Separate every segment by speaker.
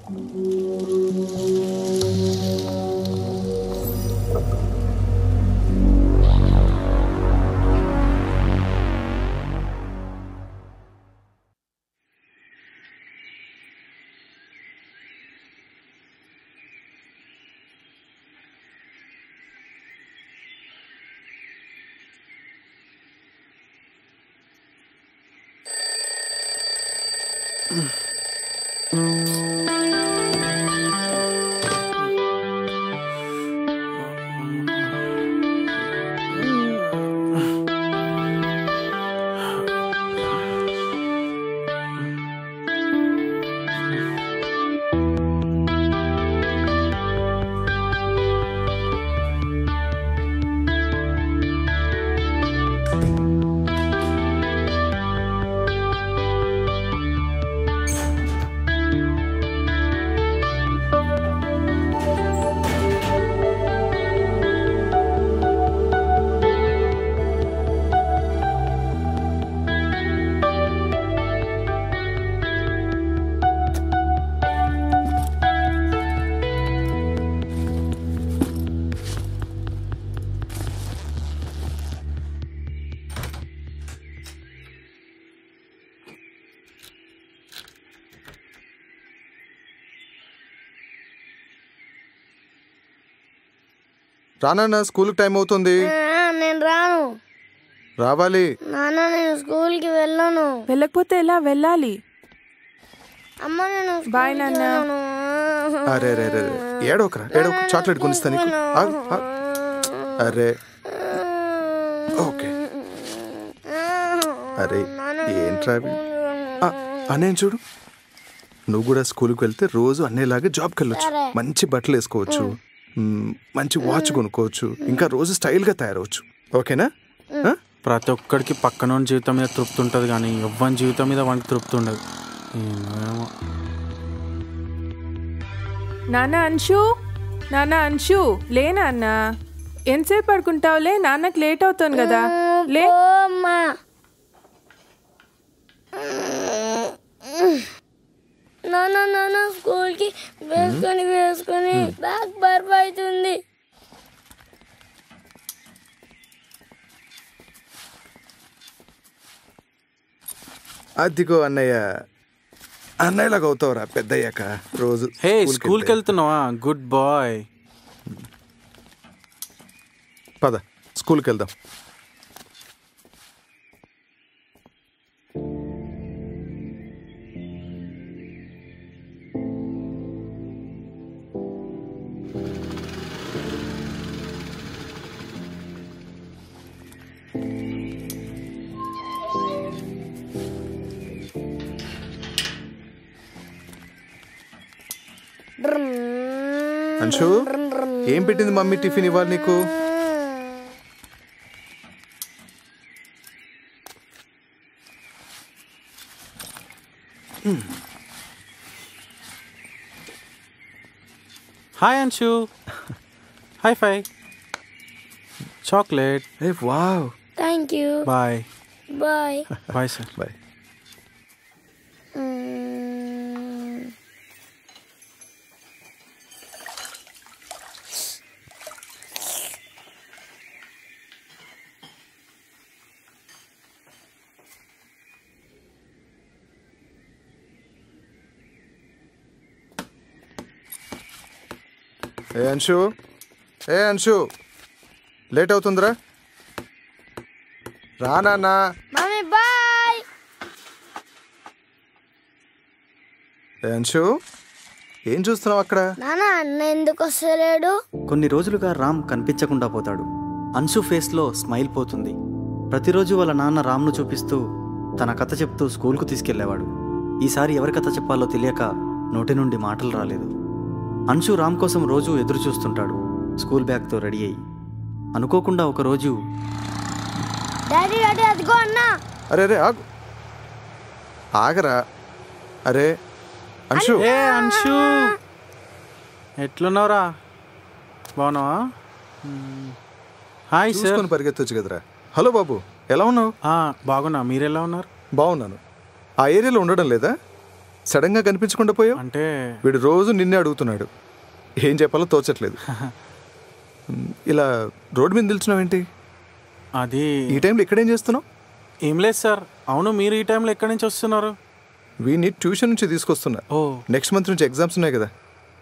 Speaker 1: రానా, స్కూల్కి టైం అవుతుంది.
Speaker 2: నేను రాను.
Speaker 1: రావాలి.
Speaker 2: నాన్న నేను స్కూల్కి వెళ్ళను.
Speaker 3: వెళ్ళకపోతే ఎలా? వెళ్ళాలి.
Speaker 2: అమ్మ నేను
Speaker 3: బాయ్ నాన్న.
Speaker 1: అరే రే రే ఏడోకరా, ఏడోక, చాక్లెట్ కొనిస్తా నీకు. అరే ఓకే. అరే ఏంట్రా అన్నయ్య చూడు, నువ్వు కూడా స్కూల్కి వెళ్తే రోజు అన్నయ్యలాగా జాబ్కి వెళ్ళొచ్చు, మంచి బట్టలు వేసుకోవచ్చు, మంచి వాచ్ కొనుక్కోవచ్చు, ఇంకా రోజు స్టైల్గా తయారవచ్చు. ఓకేనా?
Speaker 4: ప్రతి ఒక్కడికి పక్కన జీవితం మీద తృప్తి ఉంటుంది, కానీ ఎవ్వని జీవితం మీద వానికి తృప్తి ఉండదు.
Speaker 3: నాన్న అంశు, నాన్న అంశు, లే నాన్న. ఎంతసేపు పడుకుంటావులే, నాన్నకు లేట్ అవుతుంది కదా. లే
Speaker 2: నాన్న. నాన్న స్కూల్కి వేసుకొని బ్యాగ్ బర్ఫ్ అవుతుంది.
Speaker 1: అదిగో అన్నయ్య, అన్నయ్యలాగా అవుతావురా పెద్దయ్యాక రోజు.
Speaker 4: హే, స్కూల్కి వెళ్తున్నావా? Good boy.
Speaker 1: పద స్కూల్కి వెళ్దాం. అంశు, ఏం పెట్టింది మమ్మీ టిఫిన్ ఇవ్వాలి నీకు?
Speaker 4: Hi Anshu. High five. Chocolate.
Speaker 1: ఏ wow.
Speaker 2: Thank you.
Speaker 4: Bye.
Speaker 2: Bye.
Speaker 4: Bye sir.
Speaker 1: Bye. ఏ అంశు, ఏ అంశు, లేట్ అవుతుందిరా, రానా.
Speaker 2: Mummy bye.
Speaker 1: ఏ అంశు, ఏం చూస్తున్నావు అక్కడ?
Speaker 2: నాన్న అన్న ఎందుకు వస్తలేడు?
Speaker 5: కొన్ని రోజులుగా రామ్ కనిపించకుండా పోతాడు. అంశు ఫేస్లో స్మైల్ పోతుంది. ప్రతిరోజు వాళ్ళ నాన్న రామ్ను చూపిస్తూ తన కథ చెప్తూ స్కూల్కు తీసుకెళ్లేవాడు. ఈసారి ఎవరి కథ చెప్పాలో తెలియక నోటి నుండి మాటలు రాలేదు. అంశు రామ్ కోసం రోజు ఎదురు చూస్తుంటాడు, స్కూల్ బ్యాగ్తో రెడీ అయ్యి. అనుకోకుండా ఒకరోజు,
Speaker 2: డాడీ డాడీ అదిగో అన్నా.
Speaker 1: అరే అరే ఆగు, ఆగరా. అరే అంశు.
Speaker 4: ఏ అంశు, ఎట్లున్నావురా? బాగున్నావా? Hi sir.
Speaker 1: చూసుకొని పరిగెత్తొచ్చు కదరా. హలో బాబు, ఎలా ఉన్నావు?
Speaker 4: బాగున్నా, మీరెలా ఉన్నారు?
Speaker 1: బాగున్నాను. ఆ ఏరియాలో ఉండడం లేదా? సడన్గా కనిపించకుండా పోయావు?
Speaker 4: అంటే
Speaker 1: వీడు రోజు నిన్నే అడుగుతున్నాడు, ఏం చెప్పాలో తోచట్లేదు. ఇలా రోడ్డు మీద నిల్చున్నావేంటి?
Speaker 4: అది
Speaker 1: ఈ టైంలో ఇక్కడేం చేస్తున్నావు?
Speaker 4: ఏం లేదు సార్. అవును, మీరు ఈ టైంలో ఎక్కడి నుంచి వస్తున్నారు?
Speaker 1: వీడిని ట్యూషన్ నుంచి తీసుకొస్తున్నా.
Speaker 4: ఓ,
Speaker 1: నెక్స్ట్ మంత్ నుంచి ఎగ్జామ్స్ ఉన్నాయి కదా.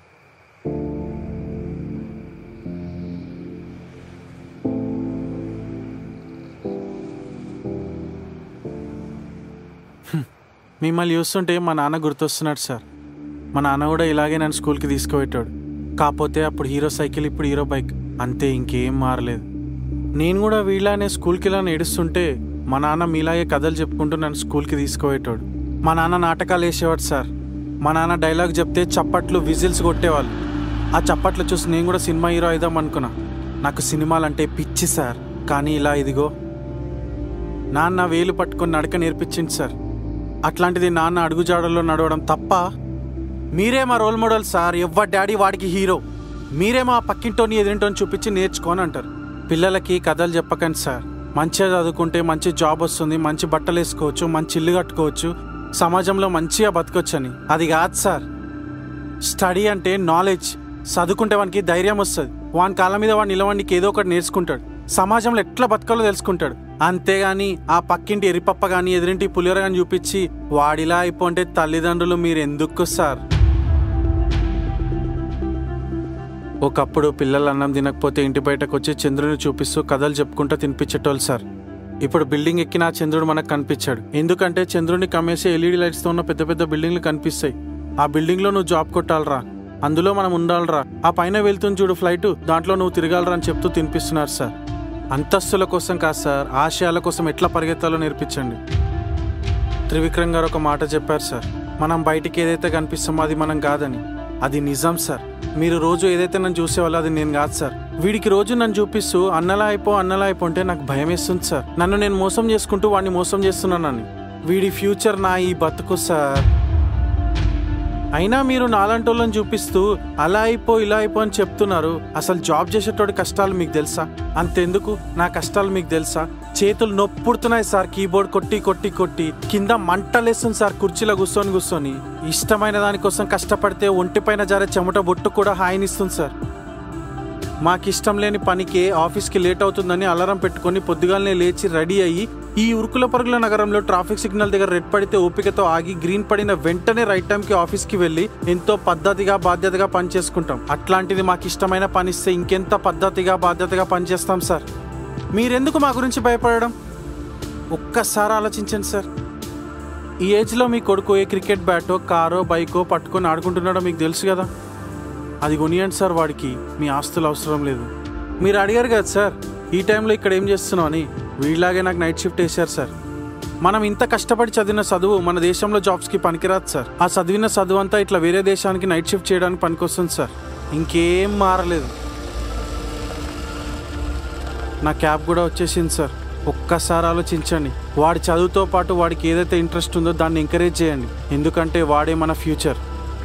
Speaker 4: మిమ్మల్ని చూస్తుంటే మా నాన్న గుర్తొస్తున్నాడు సార్. మా నాన్న కూడా ఇలాగే నన్ను స్కూల్కి తీసుకుపోయేటాడు. కాకపోతే అప్పుడు హీరో సైకిల్, ఇప్పుడు హీరో బైక్, అంతే, ఇంకేం మారలేదు. నేను కూడా వీళ్ళనే స్కూల్కి ఇలా ఏడుస్తుంటే మా నాన్న మీలాగే కథలు చెప్పుకుంటూ నన్ను స్కూల్కి తీసుకుపోయేటాడు. మా నాన్న నాటకాలు వేసేవాడు సార్. మా నాన్న డైలాగ్ చెప్తే చప్పట్లు, విజిల్స్ కొట్టేవాళ్ళు. ఆ చప్పట్లు చూసి నేను కూడా సినిమా హీరో అయిదాం అనుకున్నా. నాకు సినిమాలంటే పిచ్చి సార్. కానీ ఇలా ఇదిగో నాన్న వేలు పట్టుకొని నడక నేర్పించింది సార్. అట్లాంటిది నాన్న అడుగుజాడల్లో నడవడం తప్ప? మీరే మా రోల్ మోడల్ సార్. ఎవ్వరి డాడీ వాడికి హీరో. మీరే మా పక్కింటోని ఎదురింటోని చూపించి నేర్చుకోని అంటారు. పిల్లలకి కథలు చెప్పకండి సార్. మంచిగా చదువుకుంటే మంచి జాబ్ వస్తుంది, మంచి బట్టలు వేసుకోవచ్చు, మంచి ఇల్లు కట్టుకోవచ్చు, సమాజంలో మంచిగా బతకొచ్చని. అది కాదు సార్. స్టడీ అంటే నాలెడ్జ్. చదువుకుంటే వానికి ధైర్యం వస్తుంది. వాని కాళ్ళ మీద వాడు నిలవడానికి ఏదో ఒకటి నేర్చుకుంటాడు. సమాజంలో ఎట్లా బతకాలో తెలుసుకుంటాడు. అంతేగాని ఆ పక్కింటి ఎరిపప్ప కానీ ఎదురింటి పులిహోర కానీ చూపించి వాడిలా అయిపోంటే తల్లిదండ్రులు మీరు ఎందుకు సార్? ఒకప్పుడు పిల్లలు అన్నం తినకపోతే ఇంటి బయటకు వచ్చి చంద్రుని చూపిస్తూ కథలు చెప్పుకుంటూ తినిపించేటోళ్ళు సార్. ఇప్పుడు బిల్డింగ్ ఎక్కిన ఆ చంద్రుడు మనకు కనిపించాడు. ఎందుకంటే చంద్రుడిని కమ్మేసి ఎల్ఈడి లైట్స్తో ఉన్న పెద్ద పెద్ద బిల్డింగ్లు కనిపిస్తాయి. ఆ బిల్డింగ్లో నువ్వు జాబ్ కొట్టాలరా, అందులో మనం ఉండాలరా, ఆ పైన వెళ్తుంది చూడు ఫ్లైట్, దాంట్లో నువ్వు తిరగాలరా అని చెప్తూ తినిపిస్తున్నారు సార్. అంతస్తుల కోసం కాదు సార్, ఆశయాల కోసం ఎట్లా పరిగెత్తాలో నేర్పించండి. త్రివిక్రమ్ గారు ఒక మాట చెప్పారు సార్, మనం బయటికి ఏదైతే కనిపిస్తామో అది మనం కాదని. అది నిజం సార్. మీరు రోజు ఏదైతే నన్ను చూసేవాళ్ళు అది నేను కాదు సార్. వీడికి రోజు నన్ను చూపిస్తూ అన్నలా అయిపో అంటే నాకు భయం వేస్తుంది సార్. నన్ను నేను మోసం చేసుకుంటూ వాడిని మోసం చేస్తున్నానని. వీడి ఫ్యూచర్ నా ఈ బతుకు సార్. అయినా మీరు నాలాంటి వాళ్ళని చూపిస్తూ అలా అయిపో ఇలా అయిపో అని చెప్తున్నారు. అసలు జాబ్ చేసేటోడి కష్టాలు మీకు తెలుసా? అంతెందుకు నా కష్టాలు మీకు తెలుసా? చేతులు నొప్పుడుతున్నాయి సార్, కీబోర్డ్ కొట్టి కొట్టి కొట్టి. కింద మంటలేస్తుంది సార్ కుర్చీలో కూర్చొని. ఇష్టమైన దానికోసం కష్టపడితే ఒంటిపైన జారే చెమట బొట్టు కూడా హాయినిస్తుంది సార్. మాకిష్టం లేని పనికి ఆఫీస్కి లేట్ అవుతుందని అలారం పెట్టుకొని పొద్దుగాలనే లేచి రెడీ అయ్యి ఈ ఉరుకుల పరుగుల నగరంలో ట్రాఫిక్ సిగ్నల్ దగ్గర రెడ్ పడితే ఓపికతో ఆగి గ్రీన్ పడిన వెంటనే రైట్ టైంకి ఆఫీస్కి వెళ్ళి ఎంతో పద్ధతిగా బాధ్యతగా పనిచేసుకుంటాం. అట్లాంటిది మాకు ఇష్టమైన పని ఇస్తే ఇంకెంత పద్ధతిగా బాధ్యతగా పనిచేస్తాం సార్. మీరెందుకు మా గురించి భయపడడం? ఒక్కసారి ఆలోచించండి సార్. ఈ ఏజ్లో మీ కొడుకు ఏ క్రికెట్ బ్యాటో కారో బైకో పట్టుకొని ఆడుకుంటున్నాడో మీకు తెలుసు కదా. అది కొనియండి సార్ వాడికి. మీ ఆస్తులు అవసరం లేదు. మీరు అడిగారు కదా సార్ ఈ టైంలో ఇక్కడ ఏం చేస్తున్నావు అని. వీళ్ళలాగే నాకు నైట్ షిఫ్ట్ వేశారు సార్. మనం ఇంత కష్టపడి చదివిన చదువు మన దేశంలో జాబ్స్కి పనికిరాదు సార్. ఆ చదివిన చదువు అంతా ఇట్లా వేరే దేశానికి నైట్ షిఫ్ట్ చేయడానికి పనికొస్తుంది సార్. ఇంకేం మారలేదు. నా క్యాబ్ కూడా వచ్చేసింది సార్. ఒక్కసారి ఆలోచించండి. వాడి చదువుతో పాటు వాడికి ఏదైతే ఇంట్రెస్ట్ ఉందో దాన్ని ఎంకరేజ్ చేయండి. ఎందుకంటే వాడే మన ఫ్యూచర్.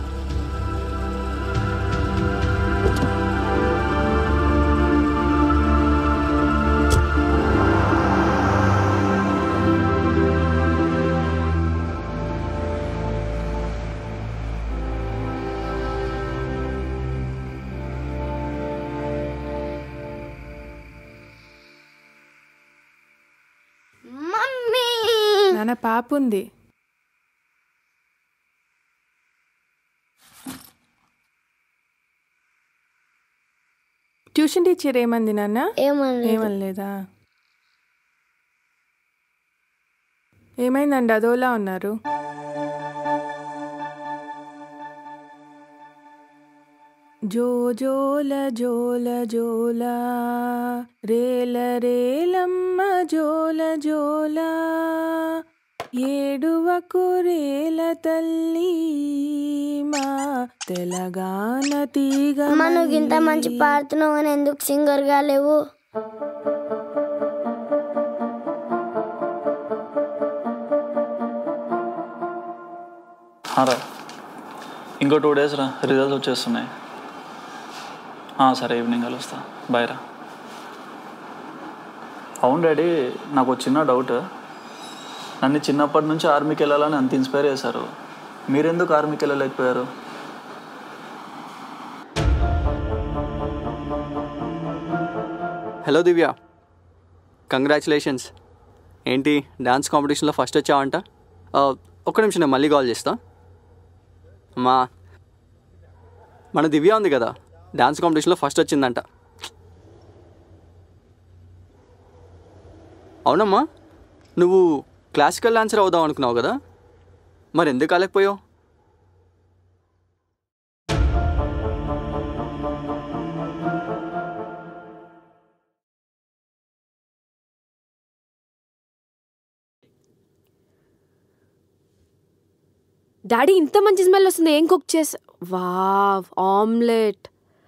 Speaker 2: మమ్మీ
Speaker 3: నాన్న పాప ఉంది. ట్యూషన్ టీచర్ ఏమంది నాన్న? ఏమనలేదా? ఏమైందండి అదోలా ఉన్నారు? జో జోల జోల జోల రేల రేలమ్మ జోల జోల ఏడువకు రేల తల్లి మా తెలంగాణ తీగ.
Speaker 2: మనకు ఇంత మంచి పాడుతున్నావు అని ఎందుకు సింగర్ గా లేవు?
Speaker 6: రా, ఇంకో 2 days రా, రిజల్ట్స్ వచ్చేస్తున్నాయి. సరే, ఈవినింగ్ కలుస్తా. బాయ్ రా. అవును డాడీ, నాకు చిన్న డౌట్. నన్ను చిన్నప్పటి నుంచి ఆర్మీకి వెళ్ళాలని అంత ఇన్స్పైర్ చేశారు. మీరెందుకు ఆర్మీకి వెళ్ళలేకపోయారు?
Speaker 7: Hello Divya, congratulations. ఏంటి డాన్స్ కాంపిటీషన్లో ఫస్ట్ వచ్చావంట? ఒక్క నిమిషం, నేను మళ్ళీ కాల్ చేస్తా. అమ్మా, మన దివ్య ఉంది కదా, డాన్స్ కాంపిటీషన్లో ఫస్ట్ వచ్చిందంట. అవునమ్మా, నువ్వు క్లాసికల్ డాన్సర్ అవుదాం అనుకున్నావు కదా, మరి ఎందుకు కాలేకపోయావు?
Speaker 8: డాడీ, ఇంత మంచి స్మెల్ వస్తుంది, ఏం కుక్ చేసా? Wow, omelette.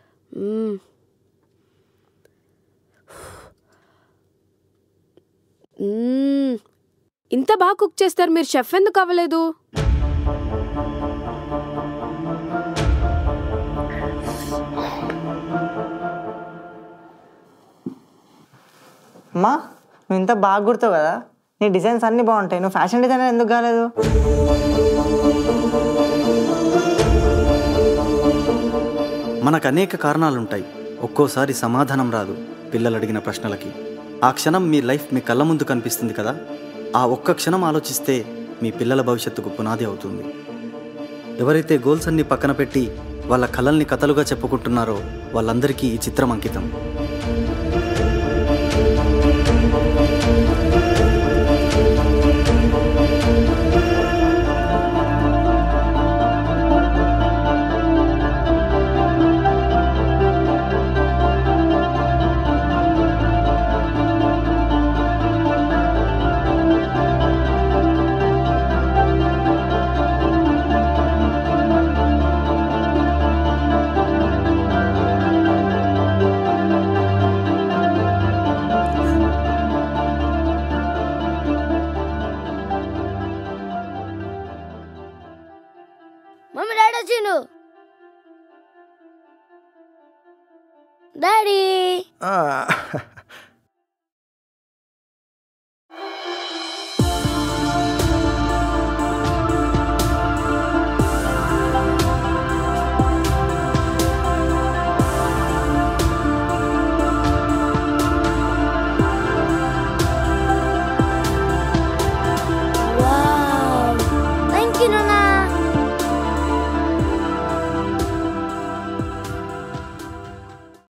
Speaker 8: ఇంత బాగా కుక్ చేస్తారు మీరు, షెఫ్ ఎందుకు అవ్వలేదు?
Speaker 9: అమ్మా, నువ్వు ఇంత బాగా గుర్తావు కదా, నీ డిజైన్స్ అన్నీ బాగుంటాయి, నువ్వు ఫ్యాషన్ డిజైనర్ ఎందుకు కాలేదు?
Speaker 5: మనకు అనేక కారణాలుంటాయి, ఒక్కోసారి సమాధానం రాదు పిల్లలు అడిగిన ప్రశ్నలకి. ఆ క్షణం మీ లైఫ్ మీ కళ్ళ ముందు కనిపిస్తుంది కదా, ఆ ఒక్క క్షణం ఆలోచిస్తే మీ పిల్లల భవిష్యత్తుకు పునాది అవుతుంది. ఎవరైతే గోల్స్ అన్ని పక్కన పెట్టి వాళ్ళ కళల్ని కథలుగా చెప్పుకుంటున్నారో వాళ్ళందరికీ ఈ చిత్రం అంకితం.
Speaker 2: మమ్మీ డాడీ వచ్చిండు. డాడీ